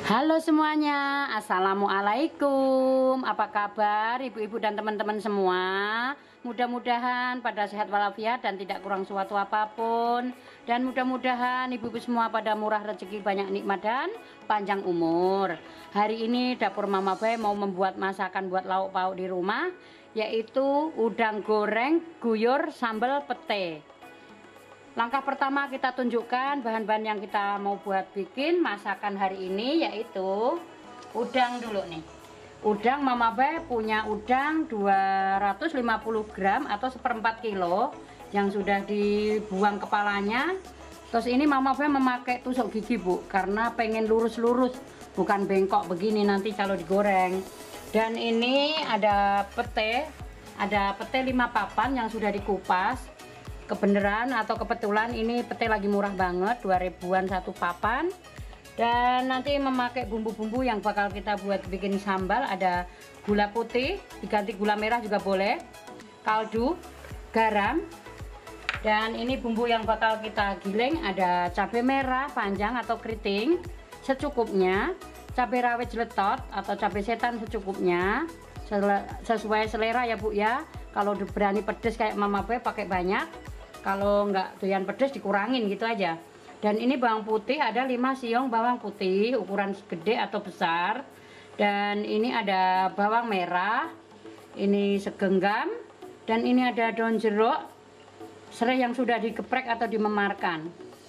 Halo semuanya, assalamualaikum. Apa kabar ibu-ibu dan teman-teman semua? Mudah-mudahan pada sehat walafiat dan tidak kurang suatu apapun. Dan mudah-mudahan ibu-ibu semua pada murah rezeki, banyak nikmat dan panjang umur. Hari ini dapur Mama Bay mau membuat masakan buat lauk pauk di rumah, yaitu udang goreng guyur sambal pete. Langkah pertama kita tunjukkan bahan-bahan yang kita mau buat bikin masakan hari ini, yaitu udang dulu nih. Udang Mama Bay punya udang 250 gram atau 1/4 kilo yang sudah dibuang kepalanya. Terus ini Mama Bay memakai tusuk gigi, Bu, karena pengen lurus-lurus, bukan bengkok begini nanti kalau digoreng. Dan ini ada pete 5 papan yang sudah dikupas. Kebenaran atau kebetulan ini pete lagi murah banget, 2 ribuan satu papan. Dan nanti memakai bumbu-bumbu yang bakal kita buat bikin sambal. Ada gula putih, diganti gula merah juga boleh, kaldu, garam. Dan ini bumbu yang bakal kita giling, ada cabai merah panjang atau keriting secukupnya, cabai rawit jeletot atau cabai setan secukupnya, sesuai selera ya Bu ya. Kalau berani pedes kayak Mama Bay pakai banyak, kalau nggak doyan pedes dikurangin gitu aja. Dan ini bawang putih, ada 5 siung bawang putih ukuran gede atau besar. Dan ini ada bawang merah, ini segenggam. Dan ini ada daun jeruk, serai yang sudah digeprek atau dimemarkan.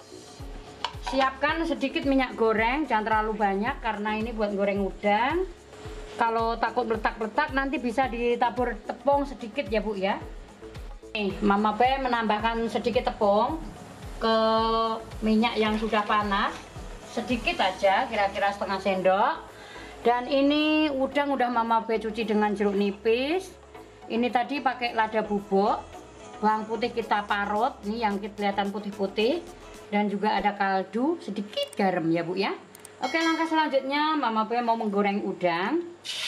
Siapkan sedikit minyak goreng, jangan terlalu banyak karena ini buat goreng udang. Kalau takut meletak-letak nanti bisa ditabur tepung sedikit ya Bu ya. Nih, Mama Bay menambahkan sedikit tepung ke minyak yang sudah panas, sedikit aja, kira-kira setengah sendok. Dan ini udang udah Mama Bay cuci dengan jeruk nipis. Ini tadi pakai lada bubuk, bawang putih kita parut, nih yang kelihatan putih-putih, dan juga ada kaldu, sedikit garam ya Bu ya. Oke, langkah selanjutnya Mama Bay mau menggoreng udang.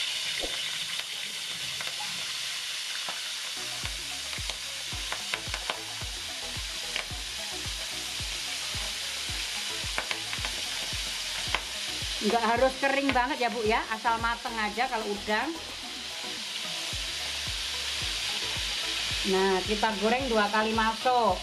Nggak harus kering banget ya Bu ya, asal mateng aja kalau udang. Nah, kita goreng 2 kali masuk.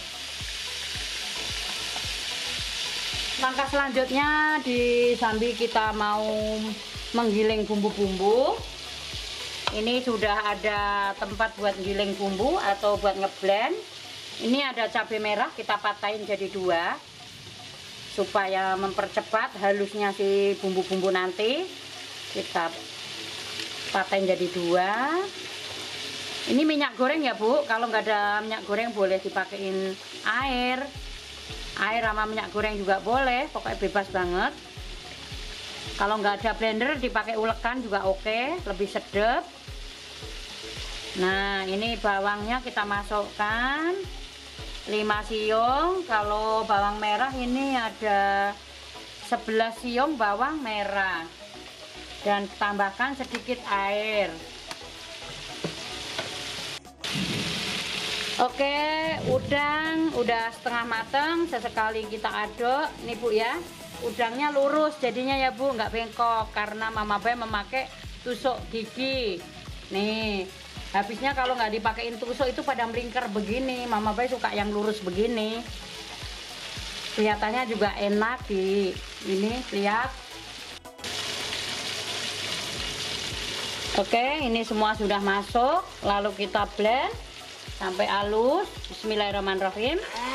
Langkah selanjutnya sambil kita mau menggiling bumbu-bumbu. Ini sudah ada tempat buat giling bumbu atau buat ngeblend. Ini ada cabai merah, kita patahin jadi 2 supaya mempercepat halusnya si bumbu-bumbu nanti. Kita patahin jadi 2. Ini minyak goreng ya Bu, kalau nggak ada minyak goreng boleh dipakein air sama minyak goreng juga boleh, pokoknya bebas banget. Kalau nggak ada blender dipakai ulekan juga oke, lebih sedap. Nah, ini bawangnya kita masukkan 5 siung. Kalau bawang merah ini ada 11 siung bawang merah, dan tambahkan sedikit air. Oke, udang udah setengah mateng, sesekali kita aduk nih Bu ya. Udangnya lurus jadinya ya Bu, nggak bengkok karena Mama Bay memakai tusuk gigi. Nih, habisnya kalau nggak dipakein tusuk itu pada melingkar begini. Mama Bay suka yang lurus begini, kelihatannya juga enak di ini, lihat. Oke, ini semua sudah masuk, lalu kita blend sampai halus. Bismillahirrahmanirrahim.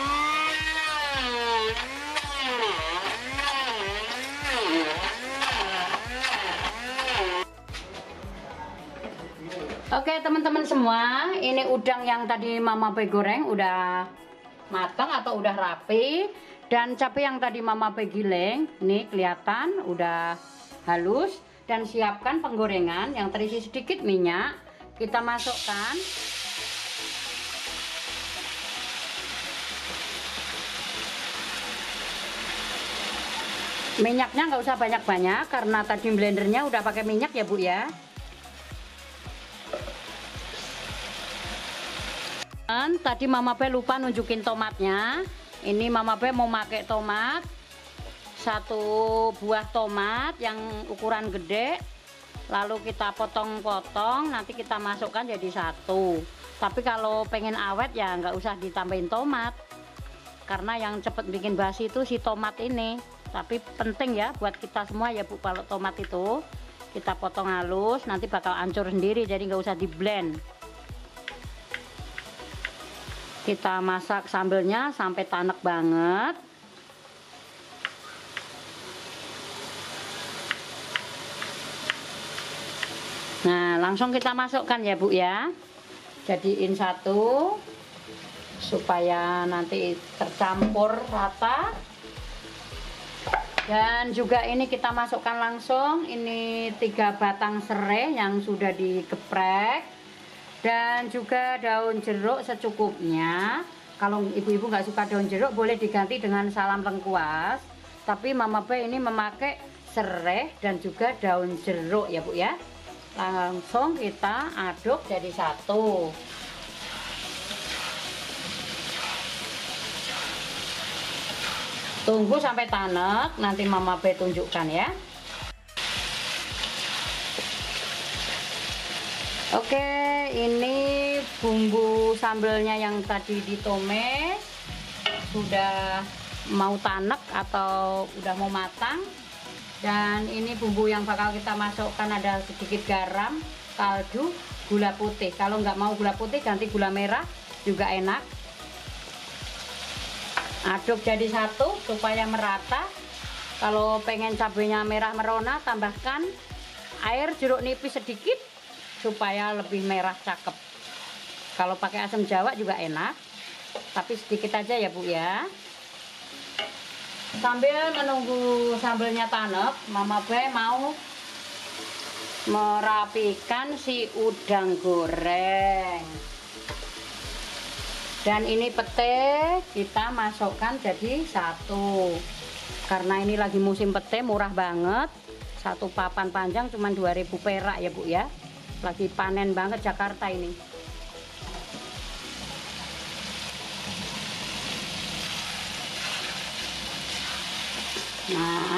Oke teman-teman semua, ini udang yang tadi Mama Bay goreng udah matang atau udah rapi. Dan cabai yang tadi Mama Bay giling, ini kelihatan udah halus. Dan siapkan penggorengan yang terisi sedikit minyak, kita masukkan. Minyaknya nggak usah banyak-banyak karena tadi blendernya udah pakai minyak ya Bu ya. Dan tadi Mama Bay lupa nunjukin tomatnya. Ini Mama Bay mau pakai tomat 1 buah tomat yang ukuran gede, lalu kita potong-potong, nanti kita masukkan jadi 1. Tapi kalau pengen awet ya nggak usah ditambahin tomat, karena yang cepet bikin basi itu si tomat ini. Tapi penting ya buat kita semua ya Bu, kalau tomat itu kita potong halus, nanti bakal hancur sendiri, jadi nggak usah di blend. Kita masak sambelnya sampai tanek banget. Nah, langsung kita masukkan ya Bu ya. Jadiin 1 supaya nanti tercampur rata. Dan juga ini kita masukkan langsung ini 3 batang serai yang sudah digeprek, dan juga daun jeruk secukupnya. Kalau ibu-ibu nggak suka daun jeruk boleh diganti dengan salam lengkuas, tapi Mama B ini memakai serai dan juga daun jeruk ya Bu ya. Langsung kita aduk jadi 1. Tunggu sampai tanek, nanti Mama B tunjukkan ya. Oke, ini bumbu sambelnya yang tadi ditumis sudah mau tanek atau udah mau matang. Dan ini bumbu yang bakal kita masukkan, ada sedikit garam, kaldu, gula putih. Kalau nggak mau gula putih ganti gula merah juga enak. Aduk jadi 1 supaya merata. Kalau pengen cabenya merah merona, tambahkan air jeruk nipis sedikit supaya lebih merah cakep. Kalau pakai asam jawa juga enak, tapi sedikit aja ya Bu ya. Sambil menunggu sambelnya tanek, Mama B mau merapikan si udang goreng. Dan ini pete kita masukkan jadi 1. Karena ini lagi musim pete, murah banget. 1 papan panjang cuma 2.000 perak ya Bu ya. Lagi panen banget Jakarta ini. Nah,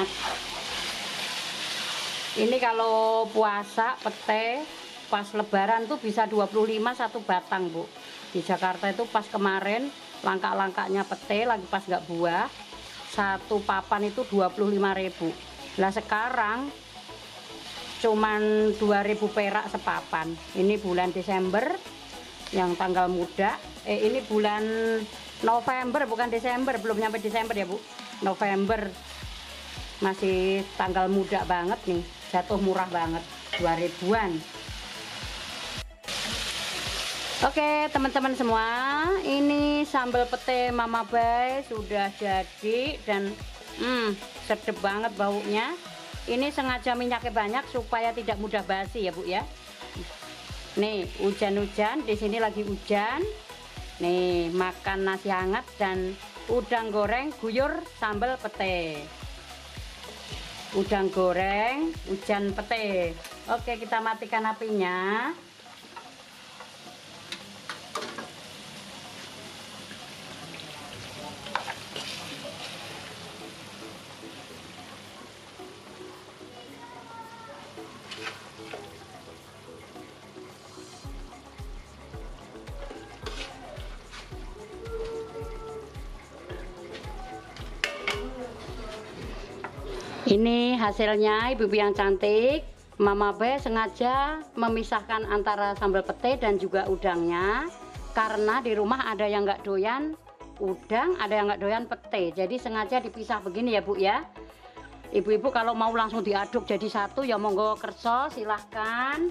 ini kalau puasa pete pas lebaran tuh bisa 25 1 batang Bu. Di Jakarta itu pas kemarin langka-langkanya pete lagi pas nggak buah, 1 papan itu 25.000. Lah sekarang cuman 2.000 perak sepapan. Ini bulan Desember yang tanggal muda. Ini bulan November bukan Desember, belum nyampe Desember ya Bu. November. Masih tanggal muda banget nih, jatuh murah banget, 2.000-an. Oke teman-teman semua, ini sambal pete Mama B sudah jadi dan sedap banget baunya. Ini sengaja minyaknya banyak supaya tidak mudah basi ya Bu ya. Nih hujan-hujan, di sini lagi hujan. Nih makan nasi hangat dan udang goreng guyur sambal pete. Udang goreng, hujan pete. Oke, kita matikan apinya. Ini hasilnya ibu-ibu yang cantik. Mama B sengaja memisahkan antara sambal pete dan juga udangnya, karena di rumah ada yang nggak doyan udang, ada yang nggak doyan pete. Jadi sengaja dipisah begini ya Bu ya. Ibu-ibu kalau mau langsung diaduk jadi 1 ya monggo kerso, silahkan.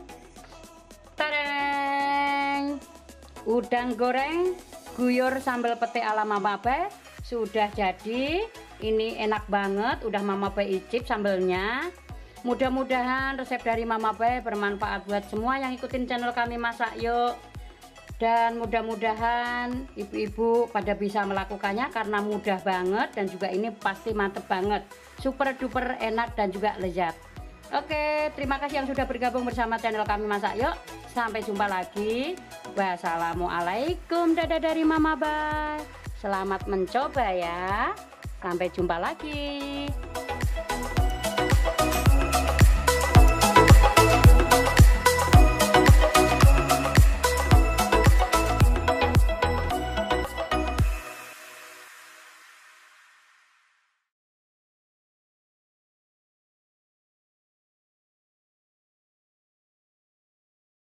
Tareng! Udang goreng guyur sambal pete ala Mama B sudah jadi. Ini enak banget, udah Mama B icip sambelnya. Mudah-mudahan resep dari Mama B bermanfaat buat semua yang ikutin channel kami Masak Yuk. Dan mudah-mudahan ibu-ibu pada bisa melakukannya karena mudah banget dan juga ini pasti mantep banget. Super duper enak dan juga lezat. Oke, terima kasih yang sudah bergabung bersama channel kami Masak Yuk. Sampai jumpa lagi. Wassalamualaikum, dadah dari Mama B. Selamat mencoba ya. Sampai jumpa lagi.